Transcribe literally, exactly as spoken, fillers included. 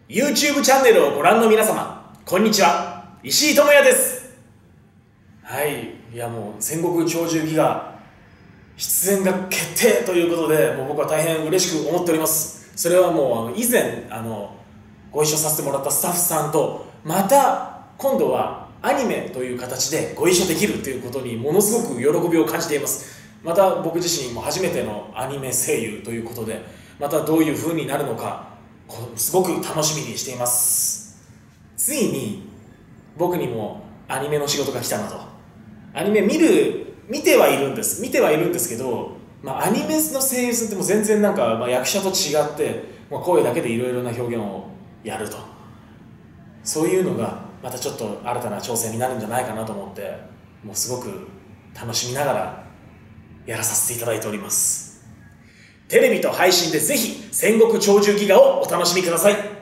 YouTube チャンネルをご覧の皆様、こんにちは。石井智也です。はい、いやもう戦国鳥獣戯画出演が決定ということで、もう僕は大変嬉しく思っております。それはもうあの以前あのご一緒させてもらったスタッフさんと、また今度はアニメという形でご一緒できるということにものすごく喜びを感じています。また僕自身も初めてのアニメ声優ということで、またどういう風になるのかすごく楽しみにしています。ついに僕にもアニメの仕事が来たなと。アニメ見る見てはいるんです見てはいるんですけど、まあ、アニメの声優さんってもう全然なんか、まあ、役者と違って、まあ、声だけでいろいろな表現をやると、そういうのがまたちょっと新たな挑戦になるんじゃないかなと思って、もうすごく楽しみながらやらさせていただいております。テレビと配信でぜひ戦国鳥獣戯画をお楽しみください。